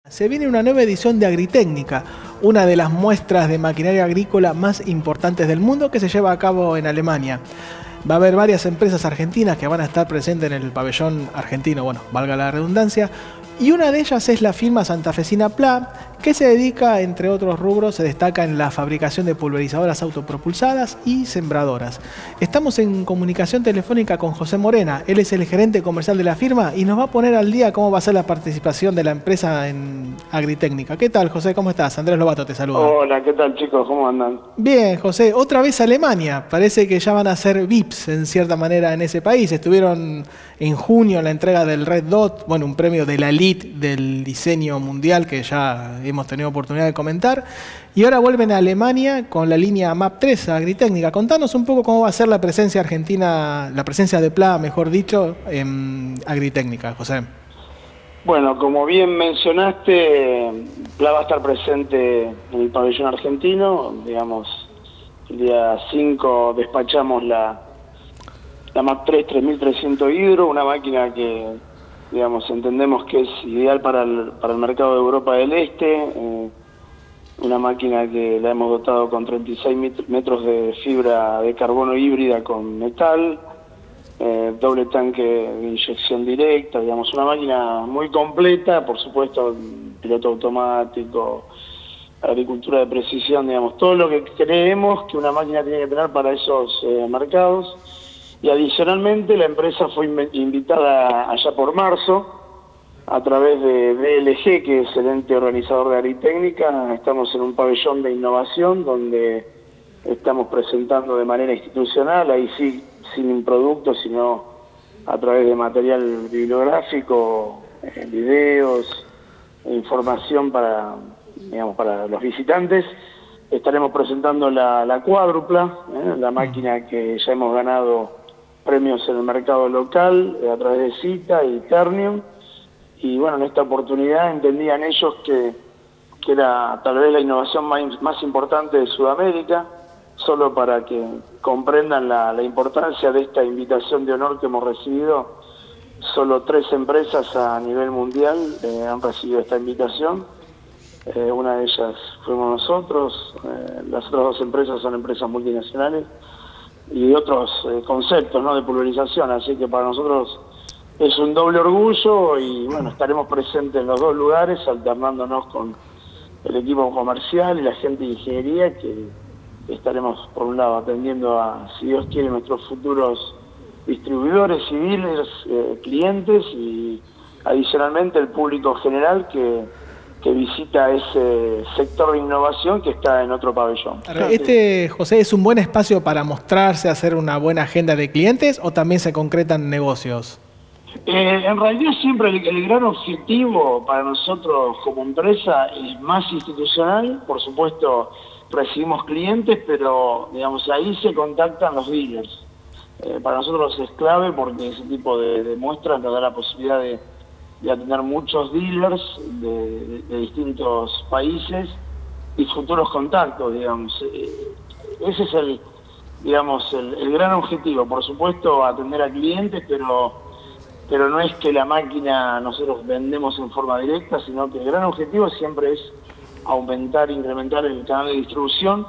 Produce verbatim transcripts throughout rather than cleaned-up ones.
Se viene una nueva edición de Agritécnica, una de las muestras de maquinaria agrícola más importantes del mundo que se lleva a cabo en Alemania. Va a haber varias empresas argentinas que van a estar presentes en el pabellón argentino, bueno, valga la redundancia, y una de ellas es la firma santafesina Pla, que se dedica, entre otros rubros, se destaca en la fabricación de pulverizadoras autopropulsadas y sembradoras. Estamos en comunicación telefónica con José Morena, él es el gerente comercial de la firma y nos va a poner al día cómo va a ser la participación de la empresa en Agritécnica. ¿Qué tal, José? ¿Cómo estás? Andrés Lobato te saluda. Hola, ¿qué tal, chicos? ¿Cómo andan? Bien, José, otra vez Alemania. Parece que ya van a ser V I Ps en cierta manera en ese país. Estuvieron en junio en la entrega del Red Dot, bueno, un premio de la elite del diseño mundial que ya hemos tenido oportunidad de comentar. Y ahora vuelven a Alemania con la línea MAP tres Agritécnica. Contanos un poco cómo va a ser la presencia argentina, la presencia de Pla, mejor dicho, en Agritécnica, José. Bueno, como bien mencionaste, Pla va a estar presente en el pabellón argentino. Digamos, el día cinco despachamos la, la MAP tres tres mil trescientos Hydro, una máquina que, digamos, entendemos que es ideal para el, para el mercado de Europa del Este. Eh, una máquina que la hemos dotado con treinta y seis metros de fibra de carbono híbrida con metal. Eh, doble tanque de inyección directa, digamos, una máquina muy completa, por supuesto, piloto automático, agricultura de precisión, digamos, todo lo que creemos que una máquina tiene que tener para esos eh, mercados. Y adicionalmente la empresa fue invitada allá por marzo a través de D L G, que es el ente organizador de Agritécnica. Estamos en un pabellón de innovación donde estamos presentando de manera institucional, ahí sí, sin productos, sino a través de material bibliográfico, eh, videos, información para, digamos, para los visitantes. Estaremos presentando la, la cuádrupla, eh, la máquina que ya hemos ganado premios en el mercado local, eh, a través de Cita y Ternium. Y bueno, en esta oportunidad entendían ellos que, que era tal vez la innovación más, más importante de Sudamérica. Solo para que comprendan la, la importancia de esta invitación de honor que hemos recibido, solo tres empresas a nivel mundial eh, han recibido esta invitación. Eh, una de ellas fuimos nosotros, eh, las otras dos empresas son empresas multinacionales y otros eh, conceptos, ¿no?, de pulverización, así que para nosotros es un doble orgullo y bueno, estaremos presentes en los dos lugares, alternándonos con el equipo comercial y la gente de ingeniería, que estaremos por un lado atendiendo a, si Dios quiere, nuestros futuros distribuidores y dealers, eh, clientes, y adicionalmente el público general que, que visita ese sector de innovación que está en otro pabellón. Este, José, ¿es un buen espacio para mostrarse, hacer una buena agenda de clientes o también se concretan negocios? Eh, en realidad siempre el, el gran objetivo para nosotros como empresa es más institucional. Por supuesto recibimos clientes, pero digamos ahí se contactan los dealers. Eh, para nosotros es clave porque ese tipo de, de muestras nos da la posibilidad de, de atender muchos dealers de, de, de distintos países y futuros contactos, digamos. Eh, ese es el, digamos, el, el gran objetivo. Por supuesto atender a clientes, pero pero no es que la máquina nosotros vendemos en forma directa, sino que el gran objetivo siempre es aumentar, incrementar el canal de distribución,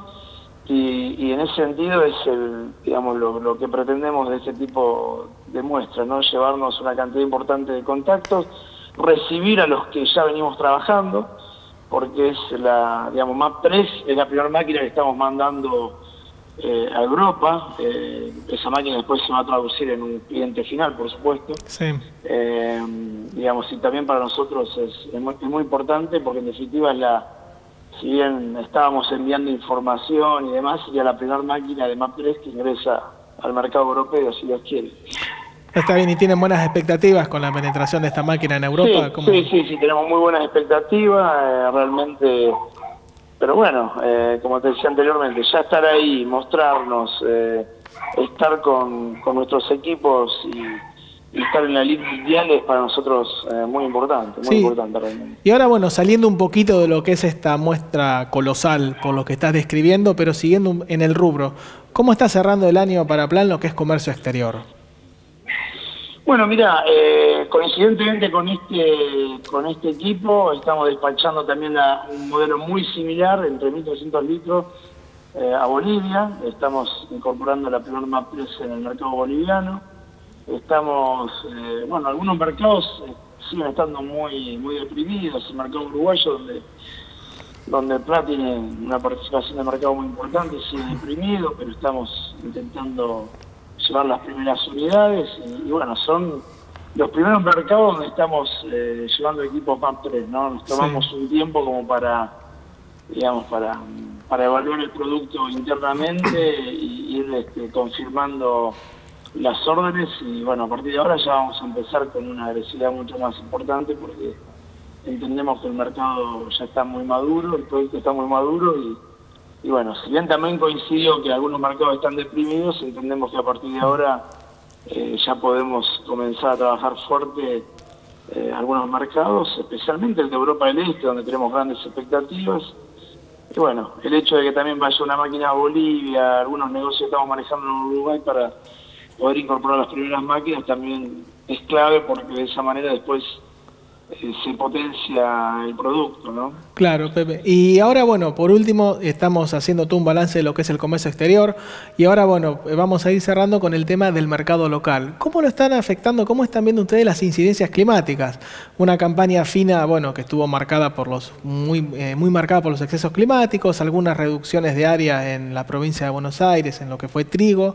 y, y en ese sentido es el, digamos, lo, lo que pretendemos de este tipo de muestras, ¿no? Llevarnos una cantidad importante de contactos, recibir a los que ya venimos trabajando, porque es la, digamos, MAP tres es la primera máquina que estamos mandando Eh, a Europa. Eh, esa máquina después se va a traducir en un cliente final, por supuesto. Sí. Eh, digamos, y también para nosotros es, es, muy, es muy importante porque en definitiva es la, si bien estábamos enviando información y demás, sería la primera máquina de MAP tres que ingresa al mercado europeo, si Dios quiere. Está bien, ¿y tienen buenas expectativas con la penetración de esta máquina en Europa? Sí, ¿Cómo? sí, sí, sí, tenemos muy buenas expectativas, eh, realmente. Pero bueno, eh, como te decía anteriormente, ya estar ahí, mostrarnos, eh, estar con, con nuestros equipos y, y estar en la Liga Mundial es para nosotros eh, muy importante, muy sí. importante realmente. Y ahora, bueno, saliendo un poquito de lo que es esta muestra colosal, por lo que estás describiendo, pero siguiendo en el rubro, ¿cómo está cerrando el año para Plan lo que es comercio exterior? Bueno, mira, eh, coincidentemente con este con este equipo estamos despachando también la, un modelo muy similar, entre mil trescientos litros, eh, a Bolivia. Estamos incorporando la primera MAP tres en el mercado boliviano. Estamos, eh, bueno, algunos mercados eh, siguen estando muy muy deprimidos. El mercado uruguayo, donde donde el P L A tiene una participación de mercado muy importante, sigue deprimido, pero estamos intentando llevar las primeras unidades y, y bueno, son los primeros mercados donde estamos eh, llevando equipos MAP tres, ¿no? Nos tomamos sí. un tiempo como para, digamos, para, para evaluar el producto internamente y ir este, confirmando las órdenes y bueno, a partir de ahora ya vamos a empezar con una agresividad mucho más importante porque entendemos que el mercado ya está muy maduro, el producto está muy maduro y Y bueno, si bien también coincido que algunos mercados están deprimidos, entendemos que a partir de ahora eh, ya podemos comenzar a trabajar fuerte eh, algunos mercados, especialmente el de Europa del Este, donde tenemos grandes expectativas. Y bueno, el hecho de que también vaya una máquina a Bolivia, algunos negocios que estamos manejando en Uruguay para poder incorporar las primeras máquinas también es clave porque de esa manera después Eh, se potencia el producto, ¿no? Claro, Pepe. Y ahora, bueno, por último, estamos haciendo todo un balance de lo que es el comercio exterior y ahora, bueno, vamos a ir cerrando con el tema del mercado local. ¿Cómo lo están afectando? ¿Cómo están viendo ustedes las incidencias climáticas? Una campaña fina, bueno, que estuvo marcada por los muy, eh, muy marcada por los excesos climáticos, algunas reducciones de área en la provincia de Buenos Aires, en lo que fue trigo.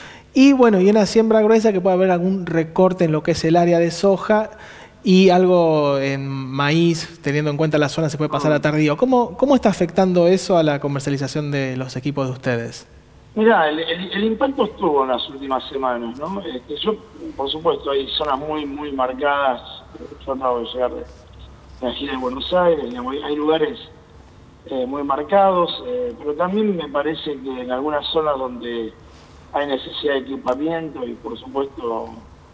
Y bueno, y una siembra gruesa que puede haber algún recorte en lo que es el área de soja. Y algo en maíz, teniendo en cuenta la zona, se puede pasar a tardío. ¿Cómo, cómo está afectando eso a la comercialización de los equipos de ustedes? Mira, el, el, el impacto estuvo en las últimas semanas, ¿no? Este, yo, por supuesto, hay zonas muy muy marcadas. Yo acabo de llegar de la gira de Buenos Aires, digamos, hay lugares eh, muy marcados, eh, pero también me parece que en algunas zonas donde hay necesidad de equipamiento y, por supuesto,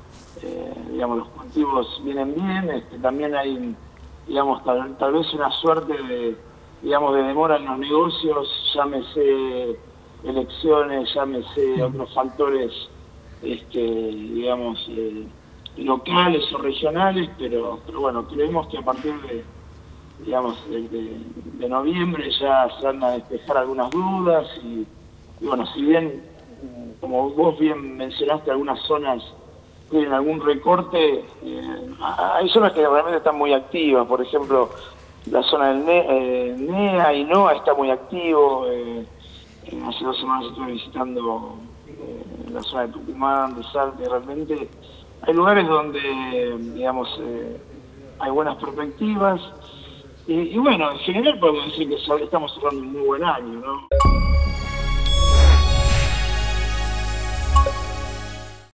Eh, digamos, los cultivos vienen bien, este, también hay, digamos, tal, tal vez una suerte de, digamos, de demora en los negocios, llámese elecciones, llámese otros factores, este, digamos, eh, locales o regionales, pero, pero bueno, creemos que a partir de, digamos, de, de, de noviembre ya se van a despejar algunas dudas y, y bueno, si bien, como vos bien mencionaste, algunas zonas tienen algún recorte, eh, hay zonas que realmente están muy activas, por ejemplo, la zona del NE, eh, NEA y NOA está muy activo, eh, eh, hace dos semanas estuve visitando eh, la zona de Tucumán, de Salta, y realmente hay lugares donde, digamos, eh, hay buenas perspectivas, y, y bueno, en general podemos decir que estamos cerrando un muy buen año, ¿no?